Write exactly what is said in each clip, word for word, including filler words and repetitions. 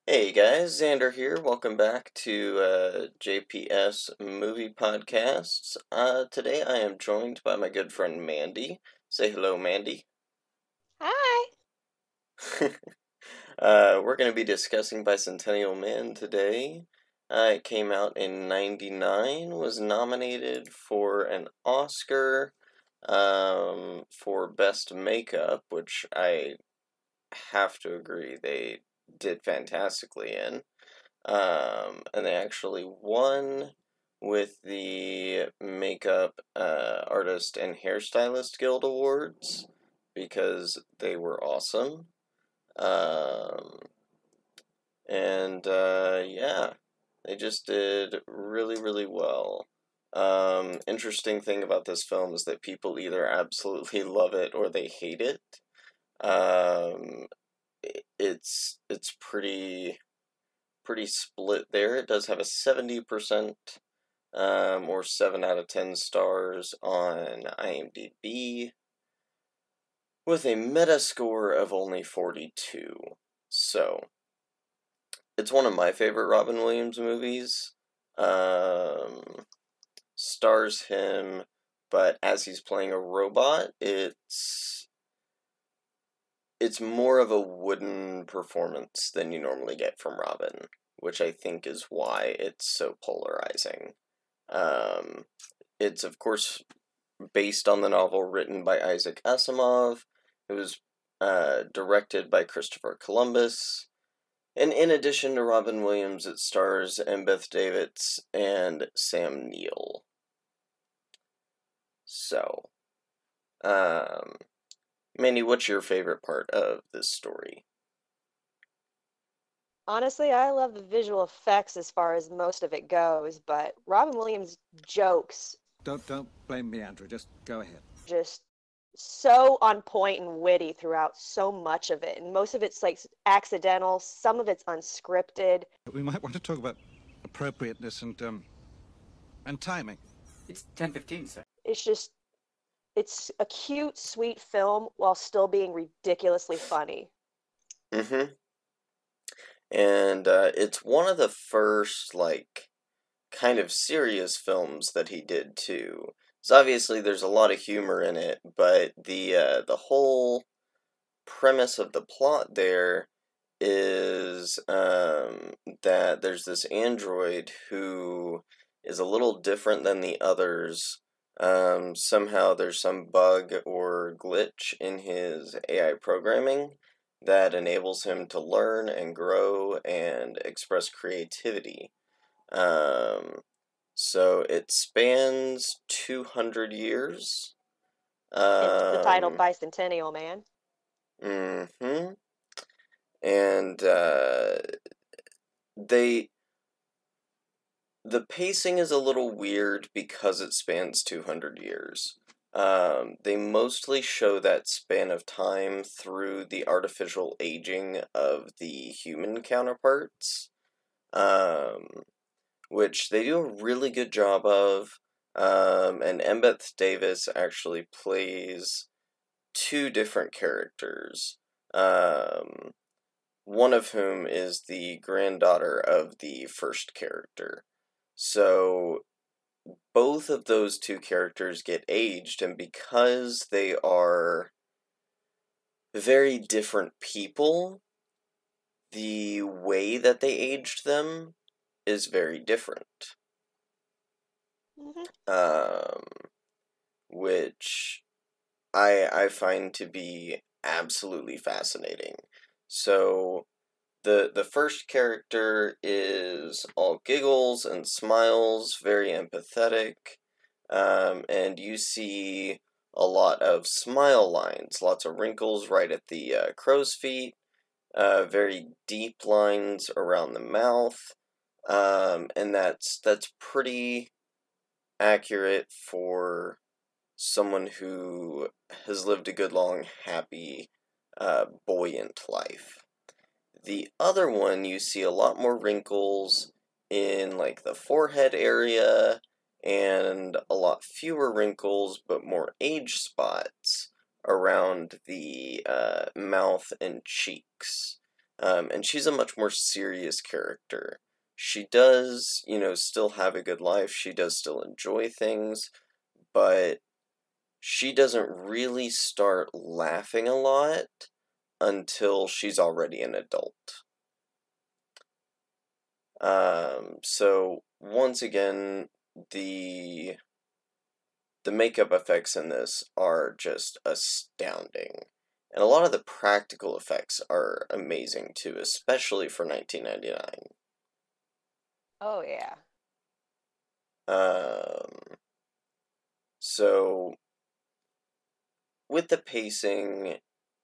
Hey guys, Xander here. Welcome back to uh, J P S Movie Podcasts. Uh, today I am joined by my good friend Mandy. Say hello, Mandy. Hi. uh, we're going to be discussing Bicentennial Man today. Uh, it came out in ninety-nine, was nominated for an Oscar um, for Best Makeup, which I have to agree they did fantastically in. Um, and they actually won with the Makeup uh, Artist and Hairstylist Guild Awards because they were awesome. Um, and uh, yeah, they just did really, really well. Um, interesting thing about this film is that people either absolutely love it or they hate it. Um, it's it's pretty pretty split there. It does have a seventy percent um, or seven out of ten stars on IMDb with a Metascore of only forty-two. So, it's one of my favorite Robin Williams movies. Um, stars him, but as he's playing a robot, it's it's more of a wooden performance than you normally get from Robin, which I think is why it's so polarizing. Um, it's, of course, based on the novel written by Isaac Asimov. It was uh, directed by Christopher Columbus. And in addition to Robin Williams, it stars Embeth Davidtz and Sam Neill. So, um, Mandy, what's your favorite part of this story? Honestly, I love the visual effects as far as most of it goes, but Robin Williams' jokes Don't don't blame me, Andrew. Just go ahead. just so on point and witty throughout so much of it. And most of it's like accidental, some of it's unscripted. We might want to talk about appropriateness and um and timing. It's ten fifteen, sir. It's just it's a cute, sweet film while still being ridiculously funny. Mm-hmm. And uh, it's one of the first, like, kind of serious films that he did too. So obviously there's a lot of humor in it, but the uh, the whole premise of the plot there is um, that there's this android who is a little different than the others. Um, somehow there's some bug or glitch in his A I programming that enables him to learn and grow and express creativity. Um, so it spans two hundred years. Hence the title Um, Bicentennial Man. mm-hmm. And uh, they the pacing is a little weird because it spans two hundred years. Um, they mostly show that span of time through the artificial aging of the human counterparts, um, which they do a really good job of. Um, and Embeth Davis actually plays two different characters. Um, one of whom is the granddaughter of the first character. So both of those two characters get aged, and because they are very different people, the way that they aged them is very different. Hmm. Um, which I I find to be absolutely fascinating. So The the first character is all giggles and smiles, very empathetic, um, and you see a lot of smile lines, lots of wrinkles right at the uh, crow's feet, uh, very deep lines around the mouth, um, and that's that's pretty accurate for someone who has lived a good, long, happy, uh, buoyant life. The other one, you see a lot more wrinkles in like the forehead area and a lot fewer wrinkles but more age spots around the uh, mouth and cheeks. Um, and she's a much more serious character. She does, you know, still have a good life. She does still enjoy things, but she doesn't really start laughing a lot until she's already an adult. Um, so once again, the the makeup effects in this are just astounding. And a lot of the practical effects are amazing too, especially for nineteen ninety-nine. Oh yeah. Um, so with the pacing,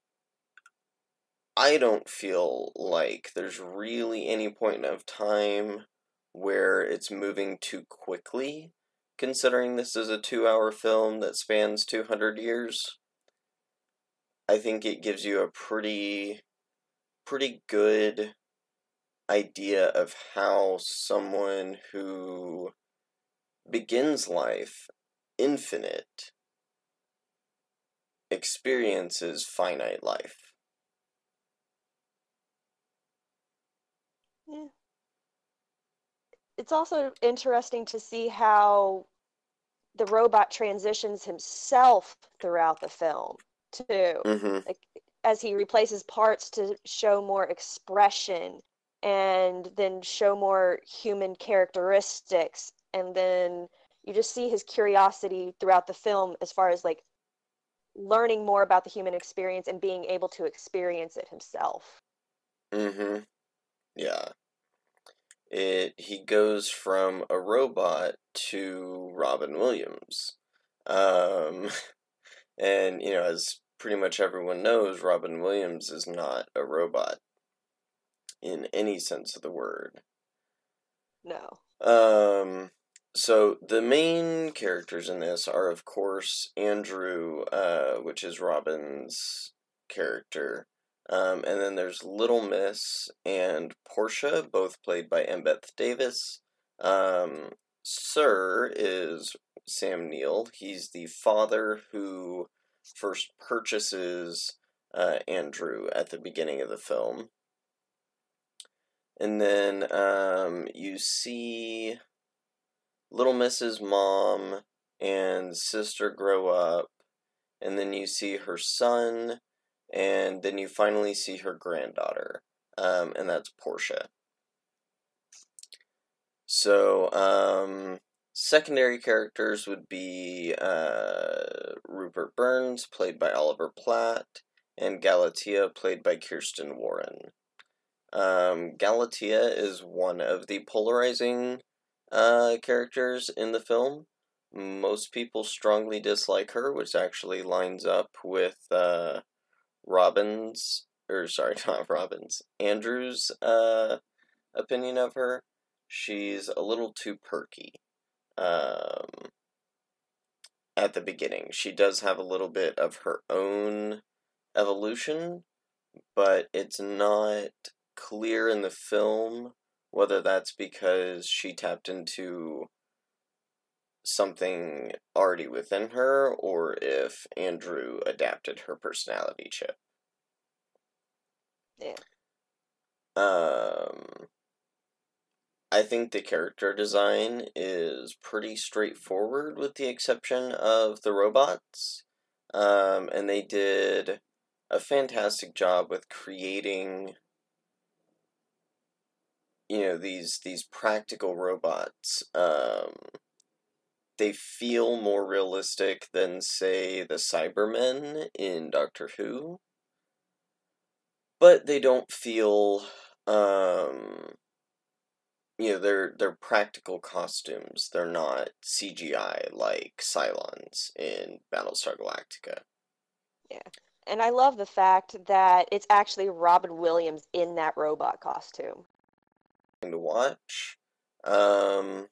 I don't feel like there's really any point of time where it's moving too quickly, considering this is a two-hour film that spans two hundred years. I think it gives you a pretty, pretty good idea of how someone who begins life infinite experiences finite life. Yeah. It's also interesting to see how the robot transitions himself throughout the film too. Mm-hmm. Like as he replaces parts to show more expression and then show more human characteristics, and then you just see his curiosity throughout the film as far as like learning more about the human experience and being able to experience it himself. Mm-hmm. Yeah. It he goes from a robot to Robin Williams. Um and you know, as pretty much everyone knows, Robin Williams is not a robot in any sense of the word. No. Um so the main characters in this are of course Andrew, uh, which is Robin's character. Um, and then there's Little Miss and Portia, both played by Embeth Davis. Um, Sir is Sam Neill. He's the father who first purchases uh, Andrew at the beginning of the film. And then um, you see Little Miss's mom and sister grow up, and then you see her son, and then you finally see her granddaughter, um, and that's Portia. So, um, secondary characters would be uh, Rupert Burns, played by Oliver Platt, and Galatea, played by Kirsten Warren. Um, Galatea is one of the polarizing uh, characters in the film. Most people strongly dislike her, which actually lines up with uh, Robin's, or sorry, not Robin's, Andrew's uh, opinion of her. She's a little too perky um, at the beginning. She does have a little bit of her own evolution, but it's not clear in the film whether that's because she tapped into something already within her or if Andrew adapted her personality chip. Yeah. Um, I think the character design is pretty straightforward with the exception of the robots. Um, and they did a fantastic job with creating, you know, these these practical robots. Um, they feel more realistic than, say, the Cybermen in Doctor Who. But they don't feel, um, you know, they're they're practical costumes. They're not C G I like Cylons in Battlestar Galactica. Yeah. And I love the fact that it's actually Robin Williams in that robot costume. To watch. Um,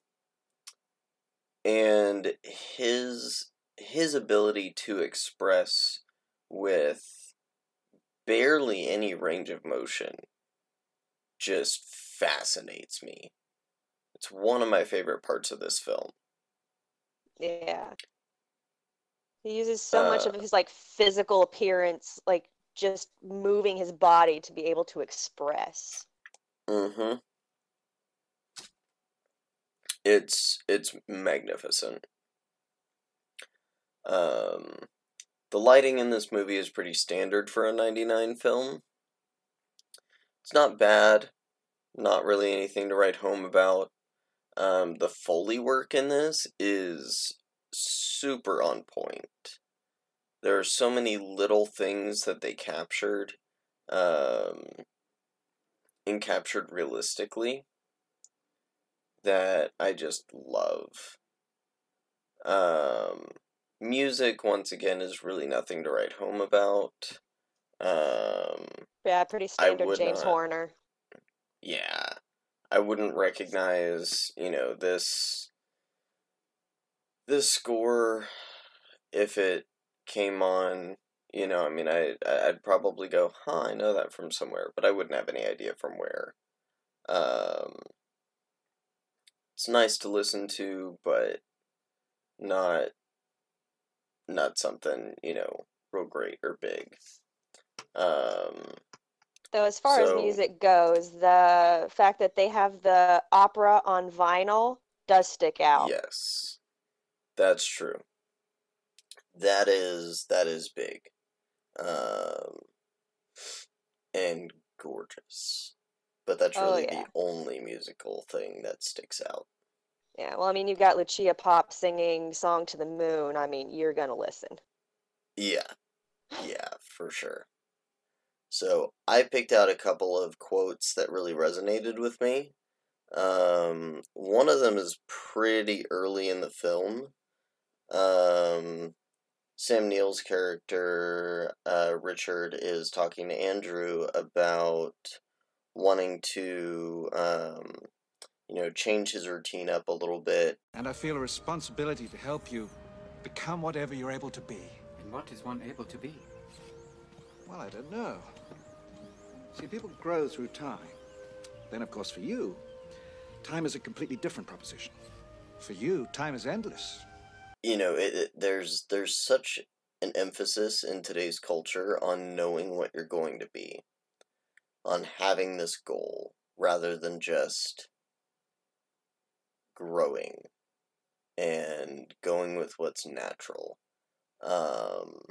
and his his ability to express with barely any range of motion just fascinates me. It's one of my favorite parts of this film. Yeah. He uses so Uh, much of his like physical appearance, like just moving his body to be able to express. Mm-hmm. It's it's magnificent. Um, the lighting in this movie is pretty standard for a ninety-nine film. It's not bad, not really anything to write home about. Um, the Foley work in this is super on point. There are so many little things that they captured, um, and captured realistically, that I just love. Um, music, once again, is really nothing to write home about. Um, Yeah, pretty I standard would James not, Horner. yeah, I wouldn't recognize, you know, this, this score if it came on, you know, I mean, I, I'd probably go, huh, I know that from somewhere, but I wouldn't have any idea from where. Um, it's nice to listen to, but not, not something, you know, real great or big. Um, Though as far as so, music goes, the fact that they have the opera on vinyl does stick out. yes, that's true. That is, that is big. Um, and gorgeous. But that's Oh really yeah. the only musical thing that sticks out. Yeah, well, I mean, you've got Lucia Pop singing Song to the Moon. I mean, you're gonna listen. Yeah, yeah, for sure. So I picked out a couple of quotes that really resonated with me. Um, one of them is pretty early in the film. Um, Sam Neill's character, uh, Richard, is talking to Andrew about wanting to, um, you know, change his routine up a little bit. And I feel a responsibility to help you become whatever you're able to be. And what is one able to be? Well, I don't know. See, people grow through time. Then, of course, for you, time is a completely different proposition. For you, time is endless. You know, it, it, there's there's such an emphasis in today's culture on knowing what you're going to be, on having this goal, rather than just growing and going with what's natural. Um,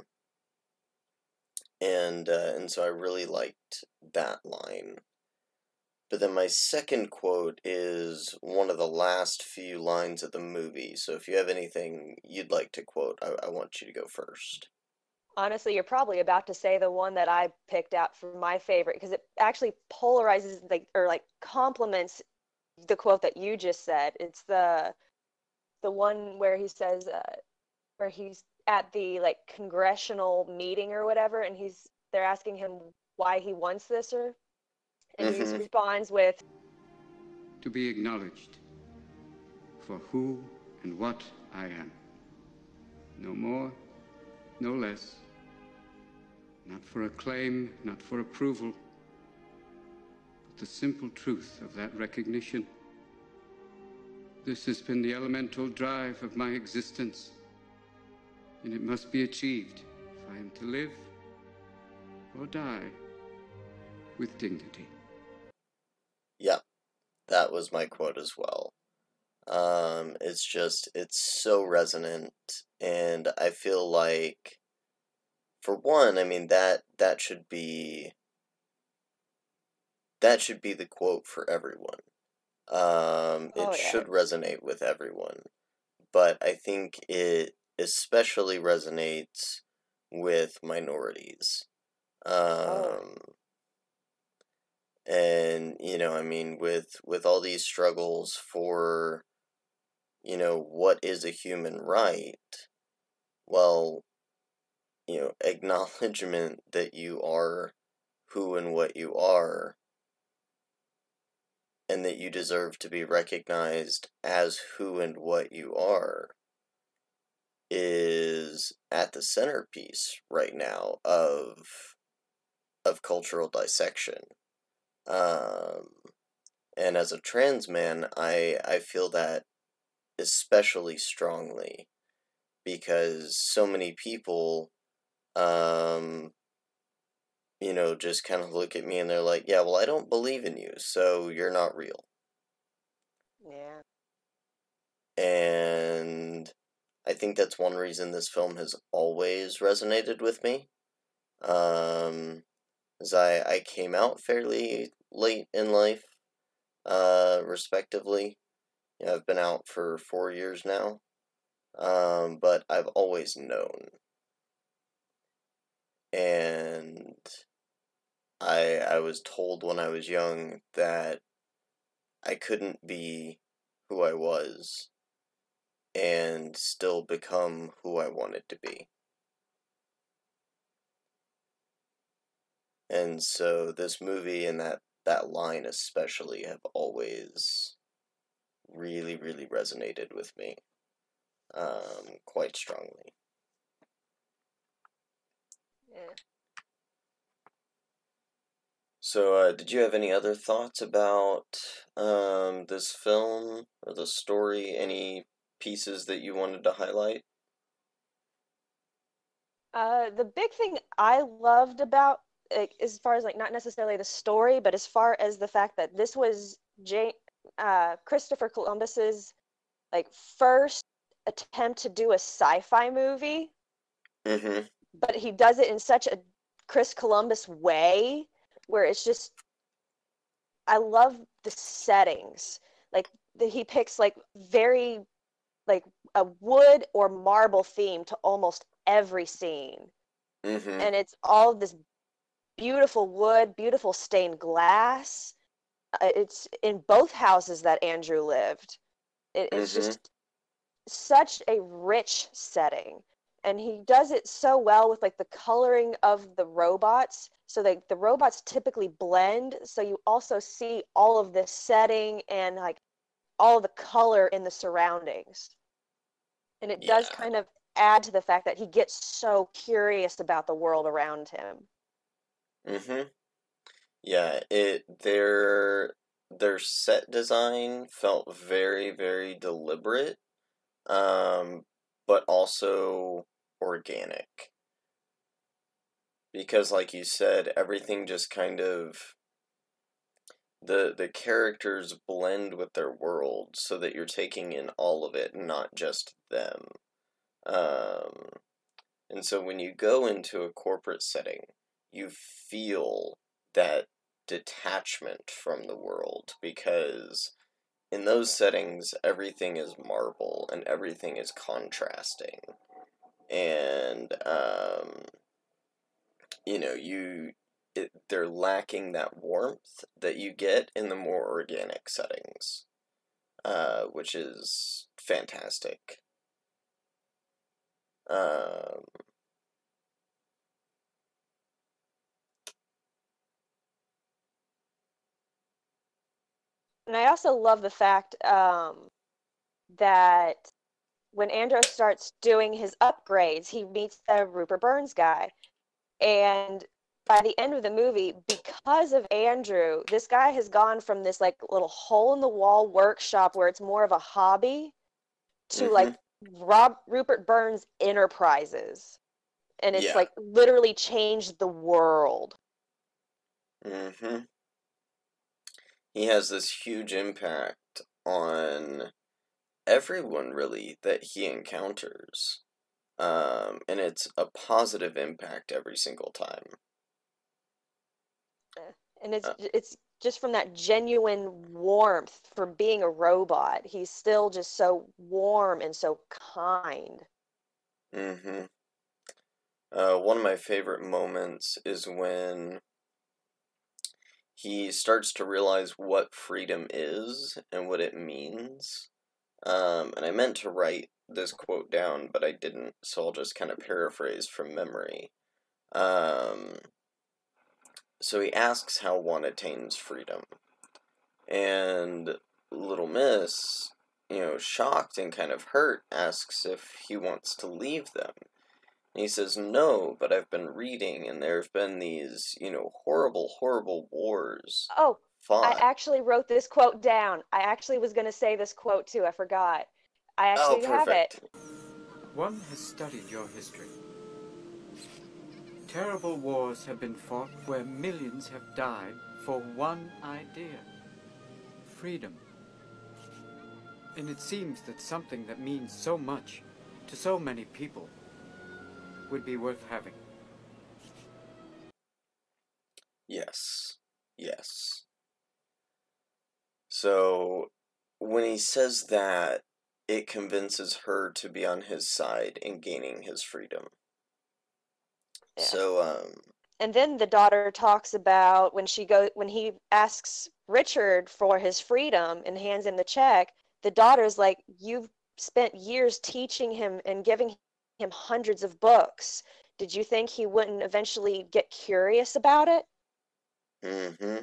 and uh, and so I really liked that line. But then my second quote is one of the last few lines of the movie. So if you have anything you'd like to quote, I, I want you to go first. Honestly, you're probably about to say the one that I picked out for my favorite because it actually polarizes, like, or like complements the quote that you just said. It's the the one where he says, uh, where he's at the like congressional meeting or whatever, and he's they're asking him why he wants this, or and he Mm-hmm. responds with, to be acknowledged for who and what I am. No more, no less. Not for acclaim, not for approval, but the simple truth of that recognition. This has been the elemental drive of my existence, and it must be achieved if I am to live or die with dignity. Yeah, that was my quote as well. Um, it's just, it's so resonant, and I feel like, for one, I mean, that, that should be, that should be the quote for everyone. Um, oh it yeah, should resonate with everyone, but I think it especially resonates with minorities. oh Um, and, you know, I mean, with, with all these struggles for, you know, what is a human right, well, you know, acknowledgement that you are who and what you are, and that you deserve to be recognized as who and what you are, is at the centerpiece right now of of cultural dissection. Um, and as a trans man, I I feel that especially strongly, because so many people, um, you know, just kind of look at me and they're like, yeah, well, I don't believe in you, so you're not real. Yeah. And I think that's one reason this film has always resonated with me. Um, as I, I came out fairly late in life, uh, respectively. You know, I've been out for four years now, um, but I've always known. And I I was told when I was young that I couldn't be who I was and still become who I wanted to be. And so this movie and that, that line especially have always really, really resonated with me um, quite strongly. Yeah. So, uh, did you have any other thoughts about um, this film or the story? Any pieces that you wanted to highlight? Uh, the big thing I loved about, like, as far as like not necessarily the story, but as far as the fact that this was J- uh, Christopher Columbus's like first attempt to do a sci-fi movie, Mm-hmm. but he does it in such a Chris Columbus way where it's just, I love the settings. Like the, he picks like very like a wood or marble theme to almost every scene. Mm-hmm. And it's all this beautiful wood, beautiful stained glass. Uh, it's in both houses that Andrew lived. It, it's Mm-hmm. just such a rich setting. And he does it so well with like the coloring of the robots. So like the robots typically blend. So you also see all of the setting and like all the color in the surroundings. And it does Yeah. kind of add to the fact that he gets so curious about the world around him. Mm-hmm. Yeah, it their their set design felt very, very deliberate, um, but also organic. Because like you said, everything just kind of the the characters blend with their world so that you're taking in all of it, not just them. Um, and so when you go into a corporate setting, you feel that detachment from the world because in those settings everything is marble and everything is contrasting. And um, you know, you it, they're lacking that warmth that you get in the more organic settings, uh, which is fantastic. Um, And I also love the fact um, that when Andros starts doing his upgrades, he meets the Rupert Burns guy. And by the end of the movie, because of Andrew, this guy has gone from this like little hole in the wall workshop where it's more of a hobby to mm-hmm. like Rob Rupert Burns Enterprises. And it's Yeah. like literally changed the world. Mm-hmm. He has this huge impact on everyone, really, that he encounters. Um, and it's a positive impact every single time. And it's Uh, it's just from that genuine warmth for being a robot. He's still just so warm and so kind. mm-hmm. Uh, one of my favorite moments is when he starts to realize what freedom is and what it means. Um, and I meant to write this quote down, but I didn't, so I'll just kind of paraphrase from memory. Um, so he asks how one attains freedom. And Little Miss, you know, shocked and kind of hurt, asks if he wants to leave them. And he says, no, but I've been reading, and there have been these, you know, horrible, horrible wars Oh, I fought. actually wrote this quote down. I actually was going to say this quote too. I forgot. I Oh, actually have it. perfect. One has studied your history. Terrible wars have been fought where millions have died for one idea. Freedom. And it seems that something that means so much to so many people would be worth having. Yes. Yes. So, when he says that, it convinces her to be on his side in gaining his freedom. Yeah. So, um... And then the daughter talks about when she go when he asks Richard for his freedom and hands him the check, the daughter's like, "You've spent years teaching him and giving him hundreds of books. Did you think he wouldn't eventually get curious about it?" Mm-hmm.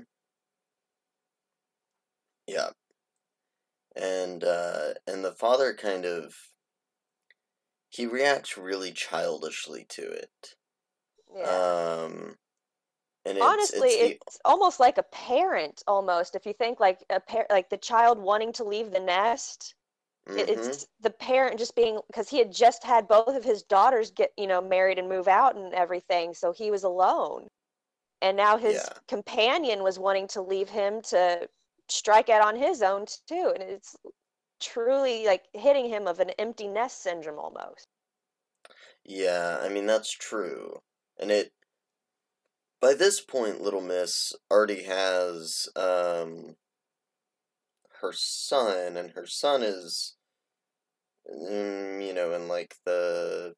Yeah. And, uh, and the father kind of, he reacts really childishly to it. Yeah. Um, and it's, Honestly, it's, the, it's almost like a parent, almost. If you think like a par like the child wanting to leave the nest, it, mm-hmm. it's the parent just being, because he had just had both of his daughters get, you know, married and move out and everything, so he was alone. And now his Yeah. companion was wanting to leave him to strike out on his own too, and it's truly like hitting him of an empty nest syndrome almost. Yeah, I mean, that's true. And it, by this point, Little Miss already has, um, her son, and her son is, mm, you know, in like the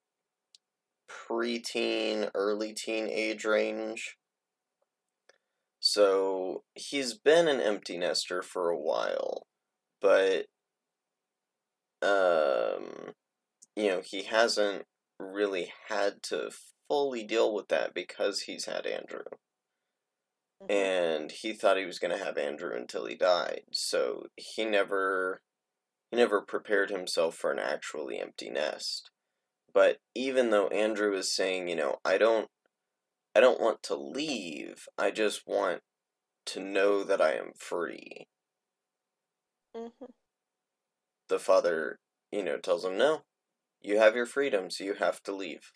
preteen, early teen age range. So he's been an empty nester for a while, but, um, you know, he hasn't really had to fully deal with that because he's had Andrew. Mhm. And he thought he was going to have Andrew until he died, so he never he never prepared himself for an actually empty nest. But even though Andrew is saying, you know, I don't I don't want to leave, I just want to know that I am free. Mhm. The father, you know, tells him, no, you have your freedom, so you have to leave.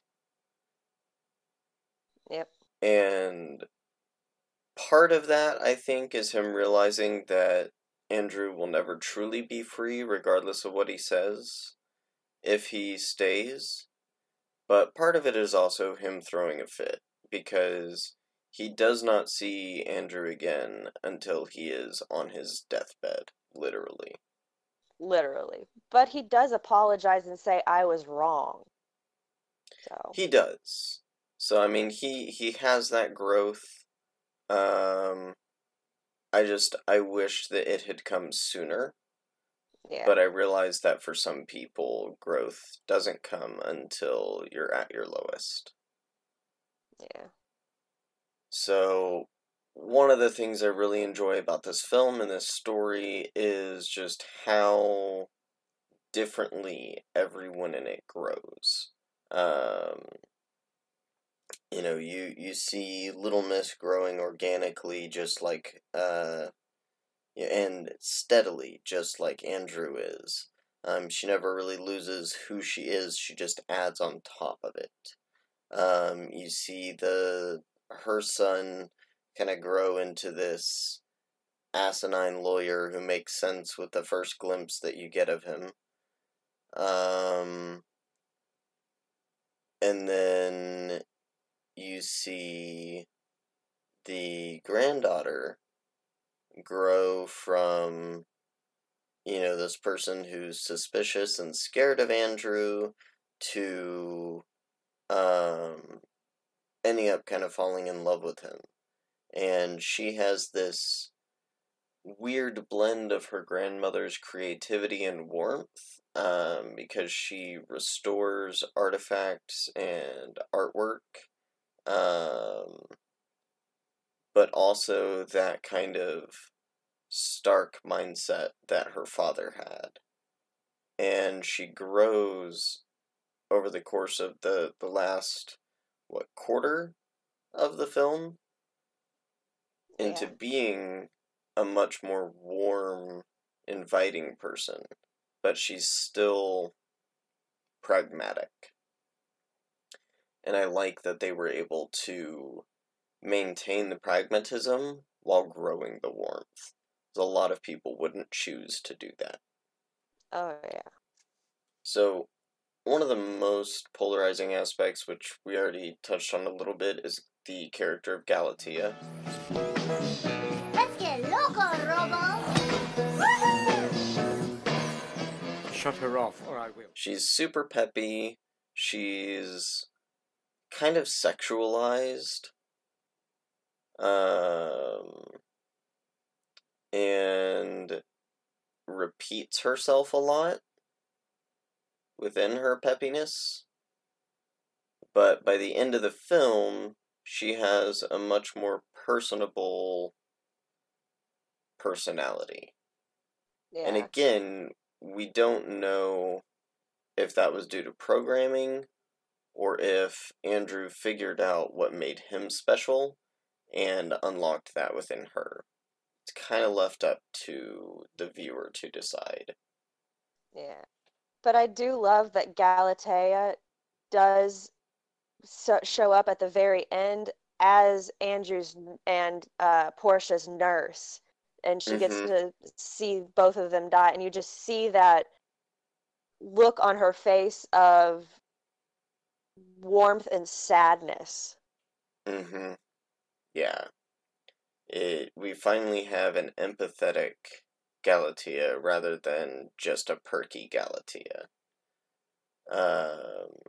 Yep. And part of that, I think, is him realizing that Andrew will never truly be free, regardless of what he says, if he stays. But part of it is also him throwing a fit, because he does not see Andrew again until he is on his deathbed, literally. Literally. But he does apologize and say, "I was wrong." So. He does. So, I mean, he, he has that growth. Um, I just, I wish that it had come sooner. Yeah. But I realize that for some people, growth doesn't come until you're at your lowest. Yeah. So, one of the things I really enjoy about this film and this story is just how differently everyone in it grows. Um, you know, you, you see Little Miss growing organically, just like, uh, and steadily, just like Andrew is. Um, she never really loses who she is, she just adds on top of it. Um, you see the her son kind of grow into this asinine lawyer who makes sense with the first glimpse that you get of him. Um, and then you see the granddaughter grow from, you know, this person who's suspicious and scared of Andrew to um, ending up kind of falling in love with him. And she has this weird blend of her grandmother's creativity and warmth, um, because she restores artifacts and artwork, um, but also that kind of stark mindset that her father had. And she grows over the course of the, the last, what, quarter of the film into Yeah. being a much more warm, inviting person. But she's still pragmatic. and I like that they were able to maintain the pragmatism while growing the warmth. A lot of people wouldn't choose to do that. Oh, yeah. So, one of the most polarizing aspects, which we already touched on a little bit, is the character of Galatea. Let's get loco, Robo! Shut her off, or I will. She's super peppy. She's kind of sexualized. Um, and repeats herself a lot within her peppiness. But by the end of the film, she has a much more personable personality. Yeah. And again, we don't know if that was due to programming or if Andrew figured out what made him special and unlocked that within her. It's kind of left up to the viewer to decide. Yeah. But I do love that Galatea does so, show up at the very end as Andrew's and uh, Portia's nurse. And she gets Mhm. to see both of them die. And you just see that look on her face of warmth and sadness. Mm-hmm. Yeah. It, we finally have an empathetic Galatea rather than just a perky Galatea. Um,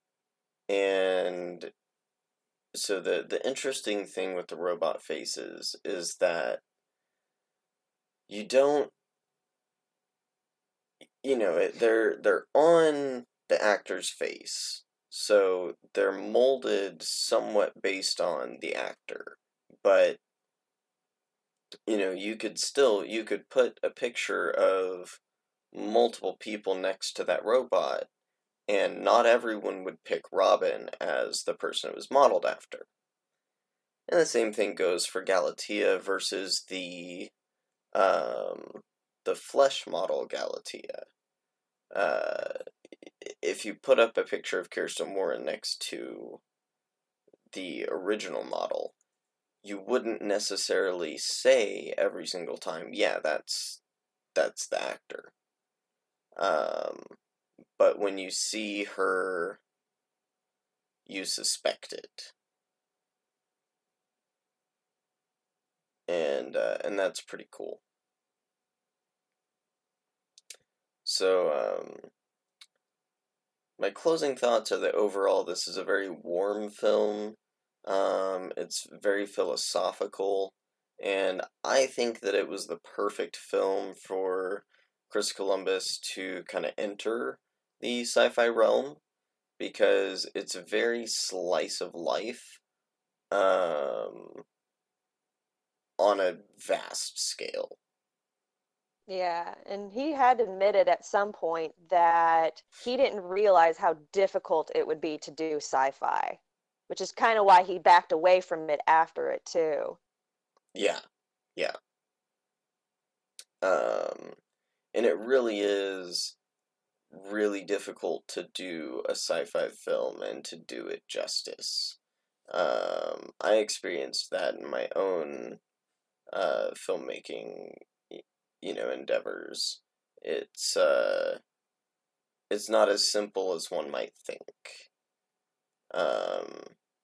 and so the, the interesting thing with the robot faces is that you don't, you know, it, they're they're on the actor's face, so they're molded somewhat based on the actor, but you know, you could still, you could put a picture of multiple people next to that robot, and not everyone would pick Robin as the person it was modeled after. And the same thing goes for Galatea versus the, um, the flesh model Galatea. Uh, if you put up a picture of Kirsten Warren next to the original model, you wouldn't necessarily say every single time, yeah, that's that's the actor. Um, but when you see her, you suspect it, and uh, and that's pretty cool. So, um, my closing thoughts are that overall this is a very warm film. Um, it's very philosophical, and I think that it was the perfect film for Chris Columbus to kind of enter the sci-fi realm, because it's a very slice of life, um, on a vast scale. Yeah, and he had admitted at some point that he didn't realize how difficult it would be to do sci-fi, which is kind of why he backed away from it after it too. Yeah, yeah. Um, and it really is really difficult to do a sci-fi film and to do it justice. Um, I experienced that in my own uh, filmmaking, you know, endeavors. It's uh, it's not as simple as one might think. Um,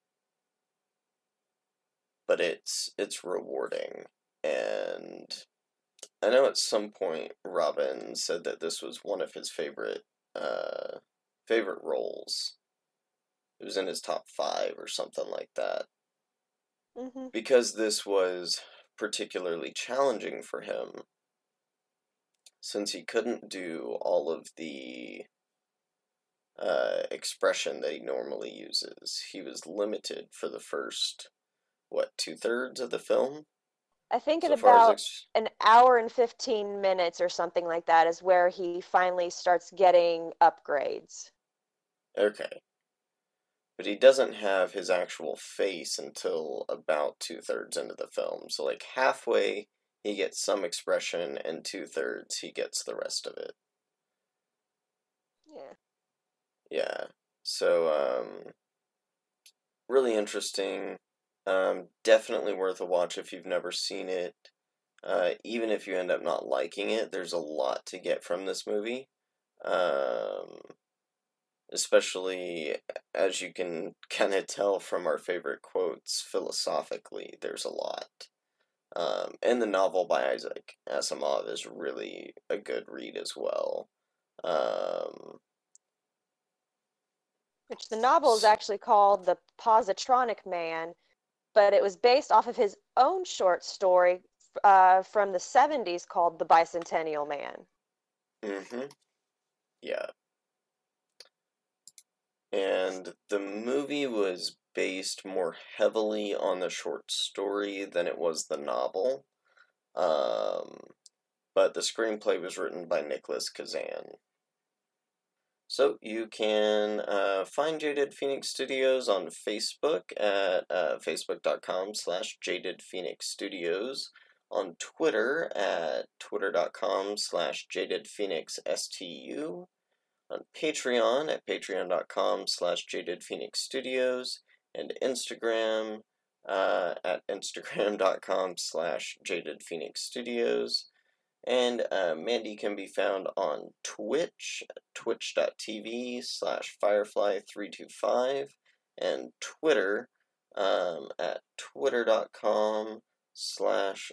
but it's it's rewarding, and I know at some point Robin said that this was one of his favorite uh, favorite roles. It was in his top five or something like that. Mm-hmm. Because this was particularly challenging for him, since he couldn't do all of the uh, expression that he normally uses. He was limited for the first, what, two-thirds of the film? I think at So far as about ex- an hour and fifteen minutes or something like that is where he finally starts getting upgrades. Okay. But he doesn't have his actual face until about two-thirds into the film. So, like, halfway, he gets some expression, and two-thirds, he gets the rest of it. Yeah. Yeah. So, um... really interesting. Um, definitely worth a watch if you've never seen it. Uh, even if you end up not liking it, there's a lot to get from this movie. Um, especially as you can kind of tell from our favorite quotes, philosophically, there's a lot. Um, and the novel by Isaac Asimov is really a good read as well. Um, Which the novel is actually called The Positronic Man, but it was based off of his own short story uh, from the seventies called The Bicentennial Man. mm-hmm. Yeah. And the movie was based more heavily on the short story than it was the novel. Um, but the screenplay was written by Nicholas Kazan. So you can uh, find Jaded Phoenix Studios on Facebook at uh, facebook.com slash Jaded Phoenix Studios, on Twitter at twitter.com slash Jaded Phoenix STU, on Patreon at patreon.com slash Jaded Phoenix Studios, and Instagram uh, at instagram.com slash Jaded Phoenix Studios. And uh, Mandy can be found on Twitch, twitch.tv slash firefly325, and Twitter um, at twitter.com slash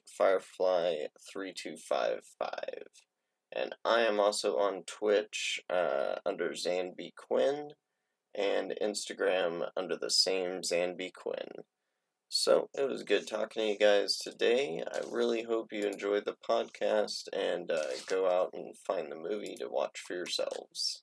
firefly3255. And I am also on Twitch uh, under Zanby Quinn, and Instagram under the same Zanby Quinn. So, it was good talking to you guys today. I really hope you enjoyed the podcast and uh, go out and find the movie to watch for yourselves.